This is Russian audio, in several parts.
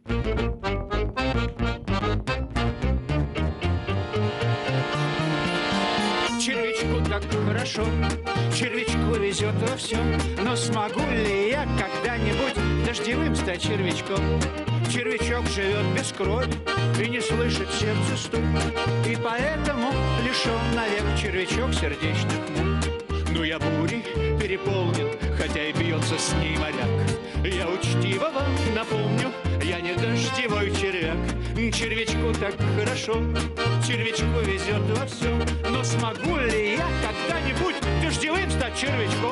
Червячку так хорошо, червячку везет во всем. Но смогу ли я когда-нибудь дождевым стать червячком? Червячок живет без крови и не слышит сердце стук, и поэтому лишен навек червячок сердечных мук. Но я бурей переполнен, хотя и бьется с ней моряк. Я учтиво вам напомню, я не дождевой червяк. Червячку так хорошо, червячку везет во всем. Но смогу ли я когда-нибудь дождевым стать червячком?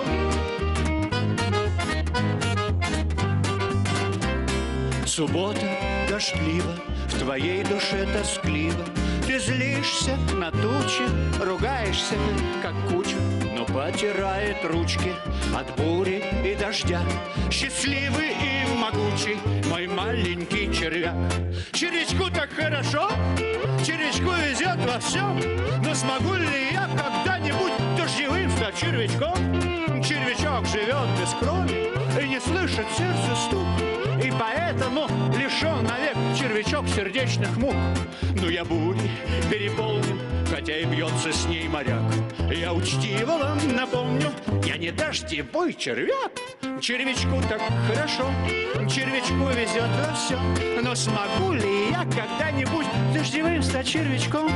Суббота дождлива, в твоей душе тоскливо. Ты злишься на тучи, ругаешься, как куча, но потирает ручки от бури и дождя. Счастливый и могучий мой маленький червяк. Червячку так хорошо, червячку везет во всем. Но смогу ли я когда-нибудь дождевым стать червячком? Червячок живет без крови и не слышит сердце стук, и поэтому лишен навек червячок сердечных мук. Но я бурей переполнен, хотя и бьется с ней моряк. Я учтиво вам напомню, я не дождевой червяк. Червячку так хорошо, червячку везет во всем. Но смогу ли я когда-нибудь дождевым стать червячком?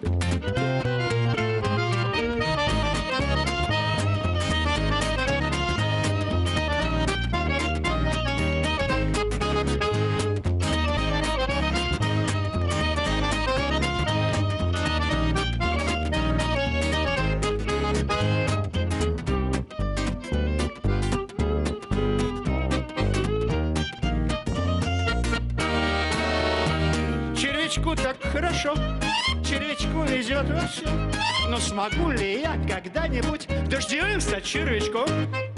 Червячку так хорошо, червячку везет во всем. Но смогу ли я когда-нибудь дождевым стать червячком?